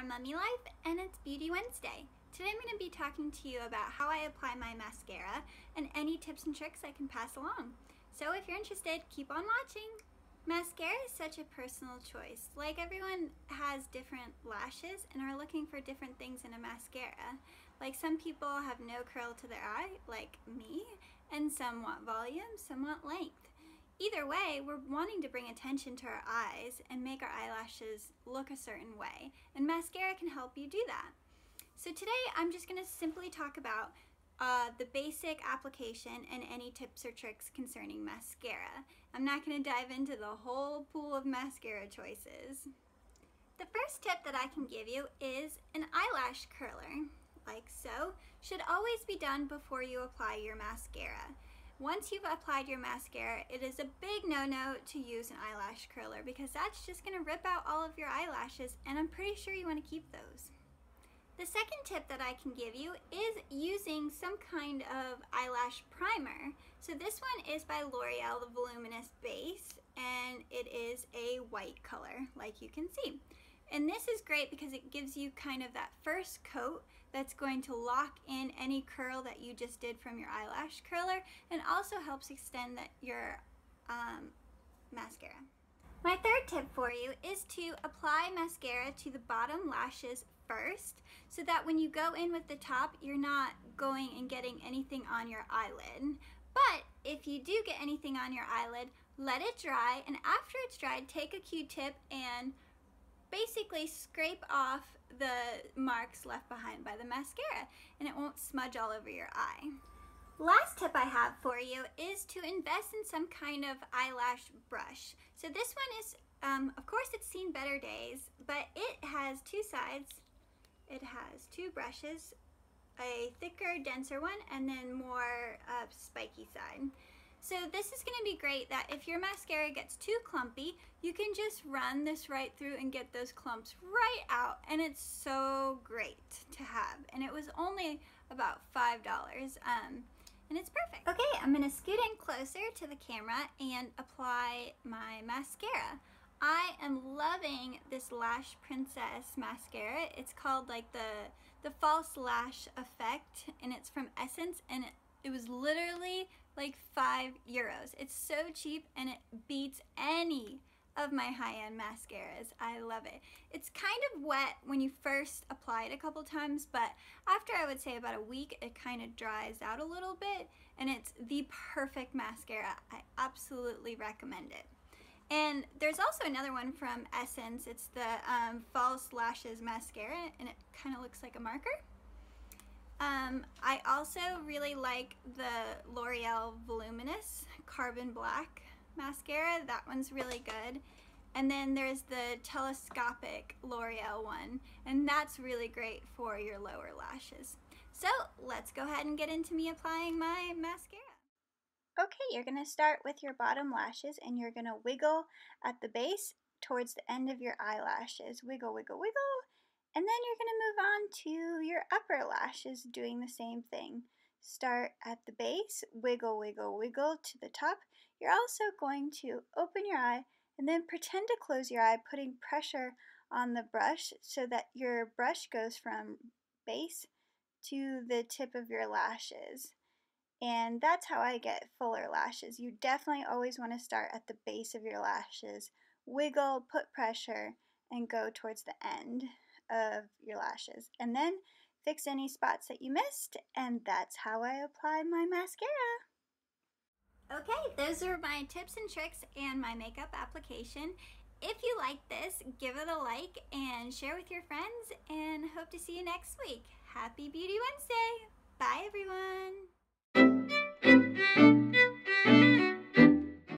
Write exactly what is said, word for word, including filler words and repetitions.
Mummy Life, and it's Beauty Wednesday. Today I'm going to be talking to you about how I apply my mascara and any tips and tricks I can pass along. So if you're interested, keep on watching. Mascara is such a personal choice. Like, everyone has different lashes and are looking for different things in a mascara. Like, some people have no curl to their eye, like me, and some want volume, some want length. Either way, we're wanting to bring attention to our eyes and make our eyelashes look a certain way, and mascara can help you do that. So today I'm just going to simply talk about uh, the basic application and any tips or tricks concerning mascara. I'm not going to dive into the whole pool of mascara choices. The first tip that I can give you is an eyelash curler, like so. Should always be done before you apply your mascara. Once you've applied your mascara, it is a big no-no to use an eyelash curler because that's just going to rip out all of your eyelashes, and I'm pretty sure you want to keep those. The second tip that I can give you is using some kind of eyelash primer. So this one is by L'Oreal, the Voluminous Base, and it is a white color, like you can see. And this is great because it gives you kind of that first coat that's going to lock in any curl that you just did from your eyelash curler, and also helps extend that, your um, mascara. My third tip for you is to apply mascara to the bottom lashes first, so that when you go in with the top, you're not going and getting anything on your eyelid. But if you do get anything on your eyelid, let it dry, and after it's dried, take a Q-tip and basically scrape off the marks left behind by the mascara, and it won't smudge all over your eye. Last tip I have for you is to invest in some kind of eyelash brush. So this one is, um, of course it's seen better days, but it has two sides. It has two brushes, a thicker, denser one, and then more uh, spiky side. So this is going to be great that if your mascara gets too clumpy, you can just run this right through and get those clumps right out, and it's so great to have. And it was only about five dollars, um, and it's perfect. Okay, I'm going to scoot in closer to the camera and apply my mascara. I am loving this Lash Princess mascara. It's called like the, the False Lash Effect, and it's from Essence, and it, it was literally like five euros. It's so cheap, and it beats any of my high-end mascaras. I love it. It's kind of wet when you first apply it a couple times, but after, I would say, about a week, it kind of dries out a little bit, and it's the perfect mascara. I absolutely recommend it. And there's also another one from Essence. It's the um, False Lashes mascara, and it kind of looks like a marker. Um, I also really like the L'Oreal Voluminous Carbon Black mascara. That one's really good. And then there's the telescopic L'Oreal one, and that's really great for your lower lashes. So let's go ahead and get into me applying my mascara. Okay, you're going to start with your bottom lashes, and you're going to wiggle at the base towards the end of your eyelashes. Wiggle, wiggle, wiggle. And then you're going to move on to your upper lashes, doing the same thing. Start at the base, wiggle, wiggle, wiggle to the top. You're also going to open your eye and then pretend to close your eye, putting pressure on the brush so that your brush goes from base to the tip of your lashes. And that's how I get fuller lashes. You definitely always want to start at the base of your lashes, wiggle, put pressure, and go towards the end of your lashes, and then fix any spots that you missed, and that's how I apply my mascara. Okay, those are my tips and tricks and my makeup application. If you like this, give it a like and share with your friends, and hope to see you next week. Happy Beauty Wednesday! Bye everyone!